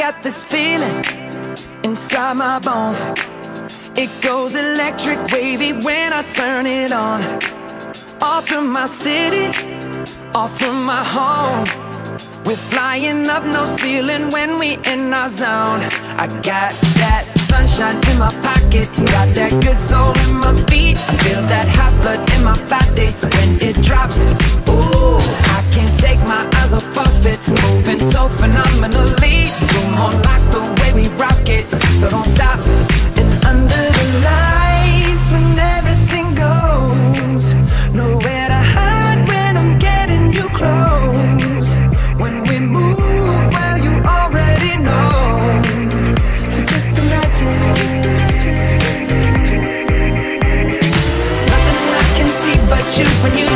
got this feeling inside my bones. It goes electric wavy when I turn it on. All through my city, all through my home. We're flying up, no ceiling when we in our zone. I got that sunshine in my pocket, got that good soul in my feet. I feel that hot blood in my body when it drops. Ooh, I can't take my eyes off of it, moving so phenomenally. You're more like the way we rock it, so don't stop. And under the lights, when everything goes, nowhere to hide when I'm getting you close. When we move, well, you already know. So just imagine. Nothing I can see but you when you